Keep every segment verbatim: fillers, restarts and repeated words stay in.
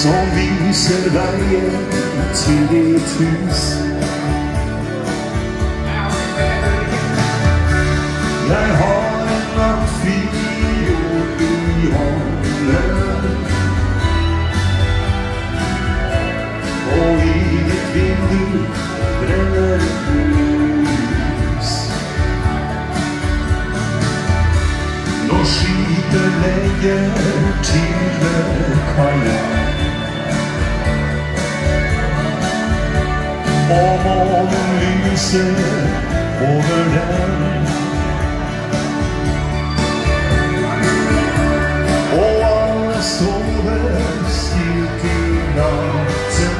som viser veien til ditt hus. Jeg har en nattfiol i hånden, og i ditt vindu brenner et lys. Nå skiter legger til ved kaia, og månen lyser over den. Og alle sover stilt i natten,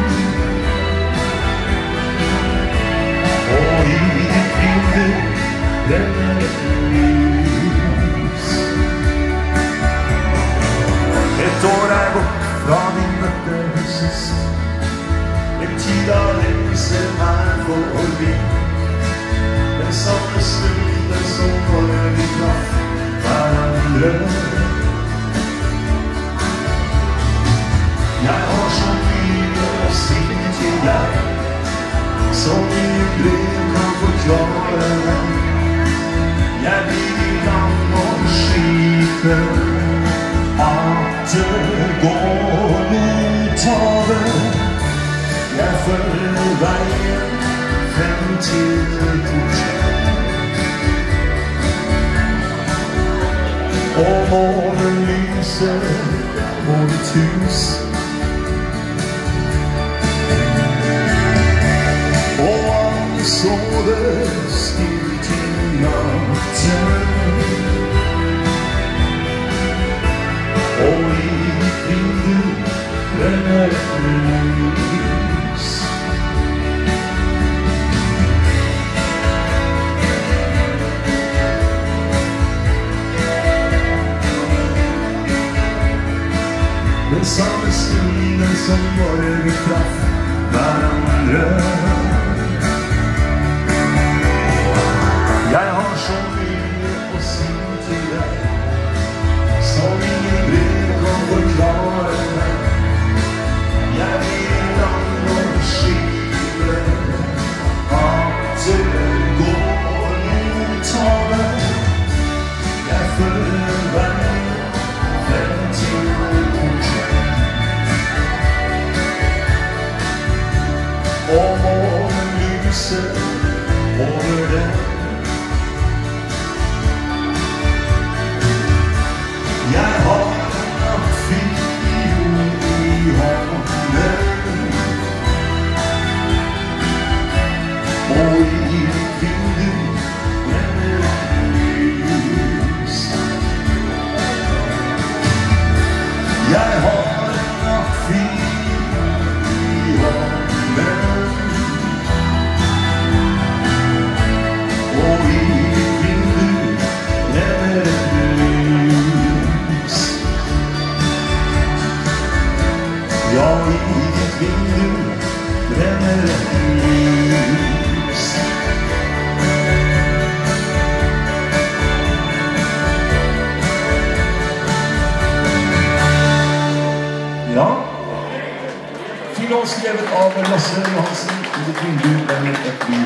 og i ditt vindu brenner et lys. Et år er bort fra vi møtte sist, en tid av lengse er forbi. Den samme stunden som når vi traff hverandre. Jeg har så mye å si til deg, som i brev kan forklare deg. Jeg blir i land og skipet, at det går mot havet. Jeg følger veien frem til porten, og månen lyser på ditt hus. Og alle sover stilt i natten, og i ditt vindu brenner et lys. Den samme stunden som når vi traff hverandre. Jeg har så mye å si til deg, som ingen brev kan forklare meg. Jeg vil land og skipet, at det går mot havet. Jeg følger veien frem til porten, og månen lyser over den. Jeg har en nattfiol i hånden, og i ditt vindu brenner et lys. Jeg har en nattfiol i hånden, og i ditt vindu brenner et lys. Ja, i ditt vindu brenner et lys. Ja, fin låt skrevet av Lasse Johansen. I ditt vindu brenner et lys.